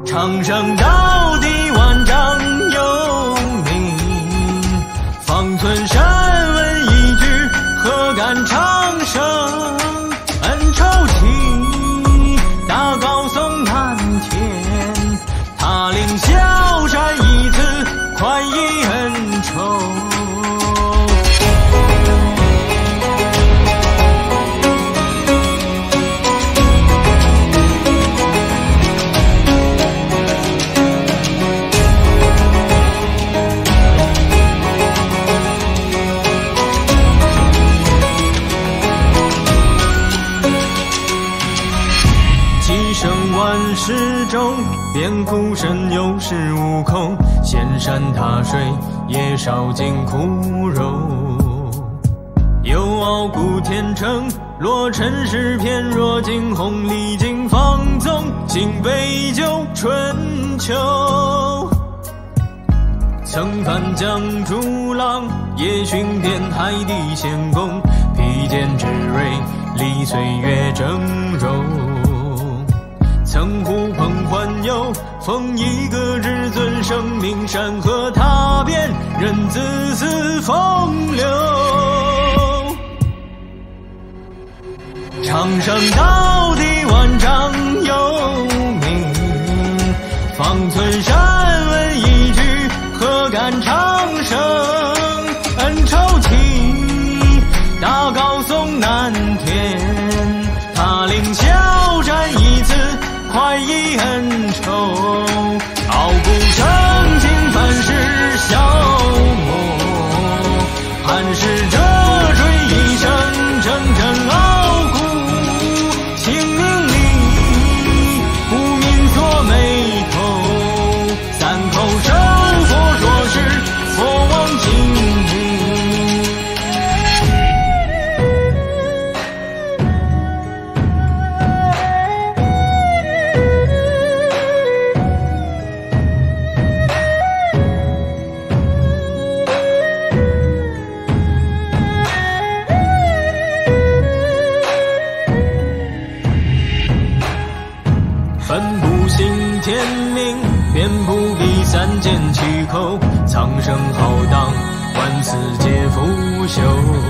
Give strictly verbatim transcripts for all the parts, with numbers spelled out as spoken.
长生到底万丈有名，方寸山问一句，何敢长生恩仇情？大高颂南天，他领萧山一次，快意恩仇。万世中，变苦身有恃无恐，仙山踏水也烧尽苦肉。又傲骨天成，落尘世片若惊鸿，历经放纵，尽杯酒春秋。曾翻江逐浪，夜巡遍海底仙宫，披剑执锐，历岁月峥嵘。曾呼朋唤友，奉一个至尊生命，山河踏遍，任自私风流。长生到底万丈有名，方寸山问一句，何敢长生恩仇情？大高颂南天，他领萧山一次，快意恩仇。傲骨生尽凡世消磨，寒食折坠一生，铮铮傲骨清明里，不泯锁眉头。三口受佛说是佛王精灵。奋不信天命，便不必三缄其口。苍生浩荡，万死皆腐朽。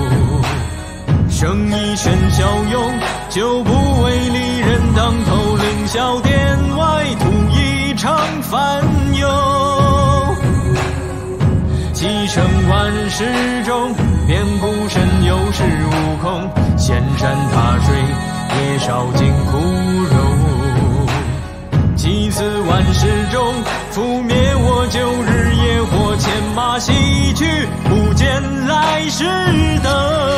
生一身骁勇，就不为离人当头。凌霄殿外，图一场烦忧。几生万世中，变故身有恃无恐。仙山踏水，也烧尽苦肉。几次万世中，覆灭我旧日野火，牵马西去，不见来世灯。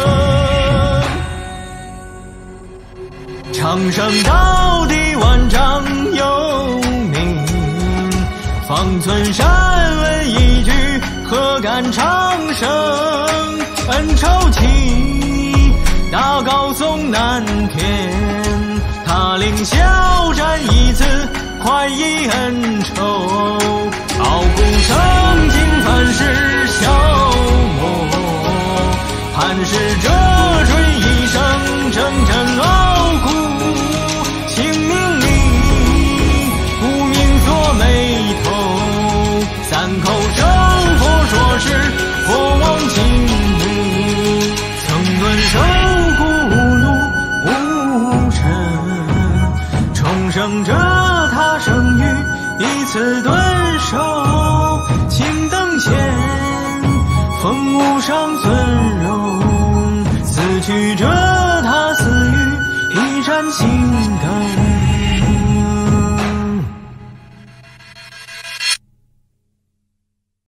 长生到底万丈有名，方寸山问一句，何敢长生恩仇情？大高颂南天，他领萧山一次，快意恩仇。傲骨生尽凡世消磨，寒食折坠一生，铮铮傲骨清明里，不泯锁眉头。三口生佛说是佛王精灵，曾顿受苦路无尘，重生者他生于一次顿首。青灯前，风物上尊荣，死去者他死于一盏心